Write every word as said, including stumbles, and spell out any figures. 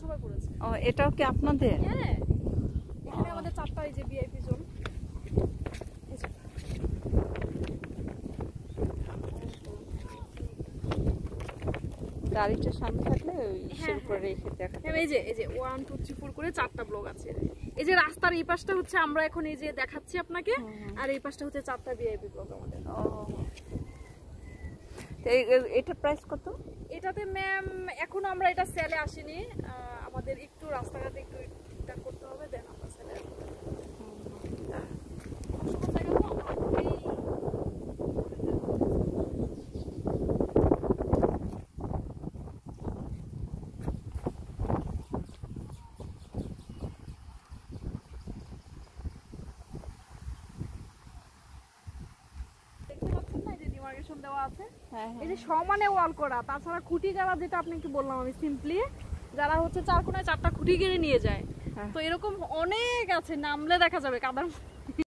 পৌরসভা করেছে। ও এটাও কি আপনাদের? হ্যাঁ, এখানে আমাদের চারটা এই যে ভিআইপি জোন। গাড়িটা সামনে থাকলে ওই ইসের উপরে রেখে দেখা হ্যাঁ, এই যে এই যে ওয়ান টু থ্রি ফোর করে চারটা ব্লক আছে। এই যে রাস্তার এই পাশটা হচ্ছে আমরা এখন এই যে দেখাচ্ছি আপনাকে, আর এই পাশটা হচ্ছে চারটা ভিআইপি ব্লক আমাদের। ও এটা প্রাইস কত? এটাতে ম্যাম এখন আমরা এটা সেলে আসিনি, আমাদের একটু রাস্তাঘাটে একটু ঠিকঠাক করতে হবে, দেন আমরা সেলে আসবো। দেওয়া আছে, এই যে সমানে ওয়াল করা, তাছাড়া খুঁটি গাড়া, যেটা আপনাকে বললাম আমি সিম্পলি, যারা হচ্ছে চার কোনায় চারটা খুঁটি গেড়ে নিয়ে যায়, তো এরকম অনেক আছে, নামলে দেখা যাবে কাদার